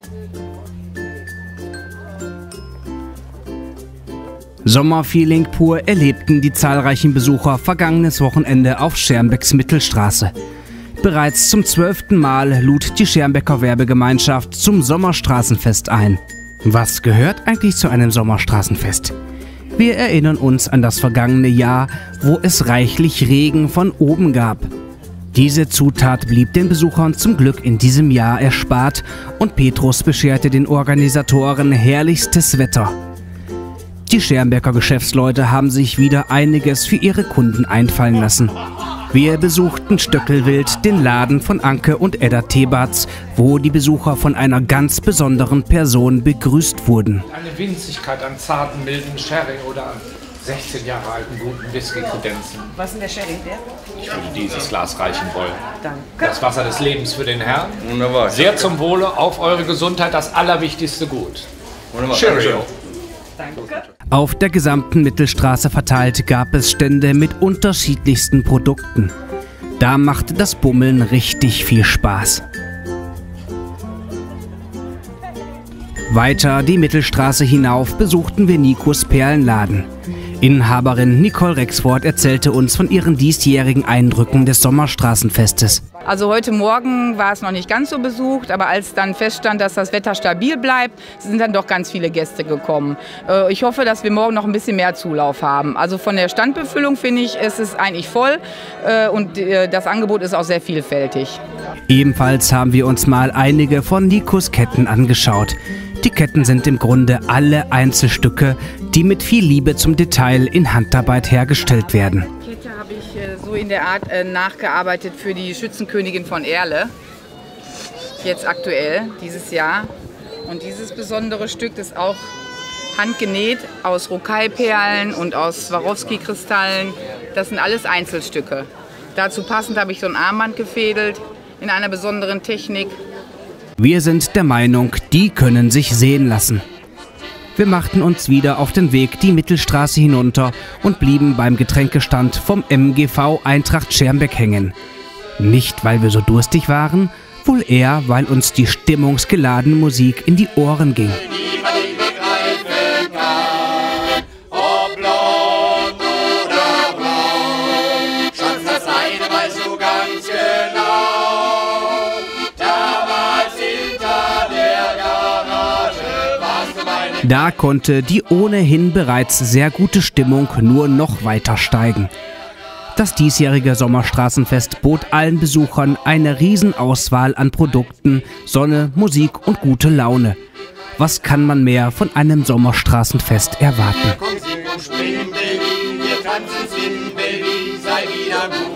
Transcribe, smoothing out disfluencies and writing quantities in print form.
Sommerfeeling pur erlebten die zahlreichen Besucher vergangenes Wochenende auf Schermbecks Mittelstraße. Bereits zum 12. Mal lud die Schermbecker Werbegemeinschaft zum Sommerstraßenfest ein. Was gehört eigentlich zu einem Sommerstraßenfest? Wir erinnern uns an das vergangene Jahr, wo es reichlich Regen von oben gab. Diese Zutat blieb den Besuchern zum Glück in diesem Jahr erspart und Petrus bescherte den Organisatoren herrlichstes Wetter. Die Schermbecker Geschäftsleute haben sich wieder einiges für ihre Kunden einfallen lassen. Wir besuchten Stöckelwild, den Laden von Anke und Edda Thebarts, wo die Besucher von einer ganz besonderen Person begrüßt wurden. Eine Winzigkeit an zarten, milden Sherry oder an 16 Jahre alten guten Whisky-Kredenzen. Was ist denn der Sherry der? Ich würde dieses Glas reichen wollen. Danke. Das Wasser des Lebens für den Herrn. Wunderbar. Sehr zum Wohle, auf eure Gesundheit, das allerwichtigste Gut. Wunderbar. Cheerio. Danke. Auf der gesamten Mittelstraße verteilt gab es Stände mit unterschiedlichsten Produkten. Da machte das Bummeln richtig viel Spaß. Weiter die Mittelstraße hinauf besuchten wir Nikos Perlenladen. Inhaberin Nicole Rexford erzählte uns von ihren diesjährigen Eindrücken des Sommerstraßenfestes. Also heute Morgen war es noch nicht ganz so besucht, aber als dann feststand, dass das Wetter stabil bleibt, sind dann doch ganz viele Gäste gekommen. Ich hoffe, dass wir morgen noch ein bisschen mehr Zulauf haben. Also von der Standbefüllung finde ich, es ist eigentlich voll und das Angebot ist auch sehr vielfältig. Ebenfalls haben wir uns mal einige von Nikos Ketten angeschaut. Die Ketten sind im Grunde alle Einzelstücke, die mit viel Liebe zum Detail in Handarbeit hergestellt werden. Die Kette habe ich so in der Art nachgearbeitet für die Schützenkönigin von Erle, jetzt aktuell, dieses Jahr. Und dieses besondere Stück ist auch handgenäht aus Rocaille-Perlen und aus Swarovski-Kristallen. Das sind alles Einzelstücke. Dazu passend habe ich so ein Armband gefädelt in einer besonderen Technik. Wir sind der Meinung, die können sich sehen lassen. Wir machten uns wieder auf den Weg die Mittelstraße hinunter und blieben beim Getränkestand vom MGV Eintracht Schermbeck hängen. Nicht, weil wir so durstig waren, wohl eher, weil uns die stimmungsgeladene Musik in die Ohren ging. Da konnte die ohnehin bereits sehr gute Stimmung nur noch weiter steigen. Das diesjährige Sommerstraßenfest bot allen Besuchern eine Riesenauswahl an Produkten, Sonne, Musik und gute Laune. Was kann man mehr von einem Sommerstraßenfest erwarten? Komm, sing und spring, Baby, wir tanzen, swing, Baby, sei wieder gut.